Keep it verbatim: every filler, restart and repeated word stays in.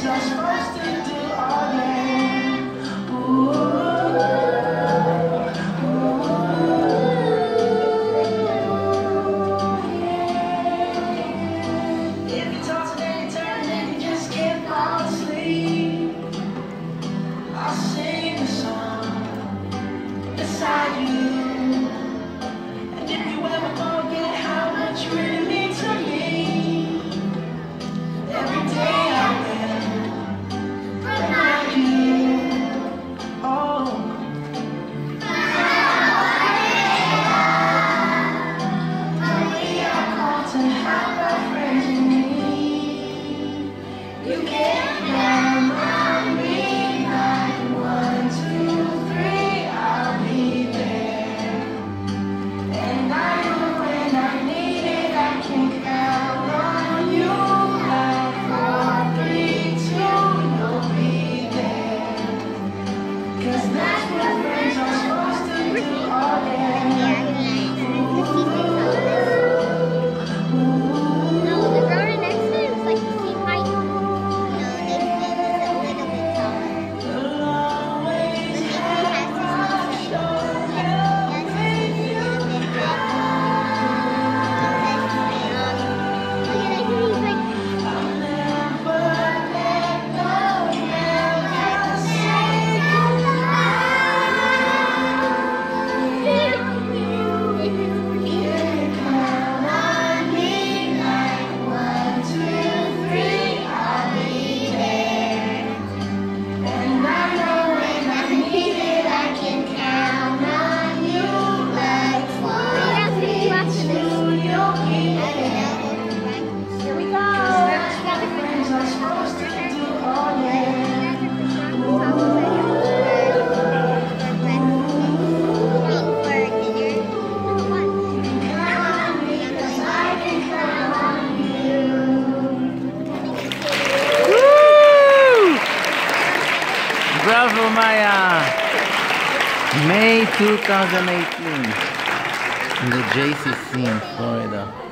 are supposed to do all day. Ooh, ooh, yeah. If you toss it and turn and you just can't fall asleep, I'll sing a song beside you. And if you ever forget how much you really mean to me, every day I will remind you. Oh, Maria called to have a friend in me. You can't count on me like one, two, three, I'll be there. And I know when I need it, I can count on you. Like four, three, two, you'll be there. 'Cause that's what friends are supposed to do all day. No, the girl right next to it was like the same height. No, this one was a little bit taller. You'll always have my shoulder with you. I'll never let go, never say goodbye. You can count on me like one, two, three, I'll be there. And I know when I need it, I can count on you. Like four, three, two, you'll be there. Here we go. That's what friends are supposed to do all day. Bravo, Maya! May two thousand eighteen in the J C C in Florida.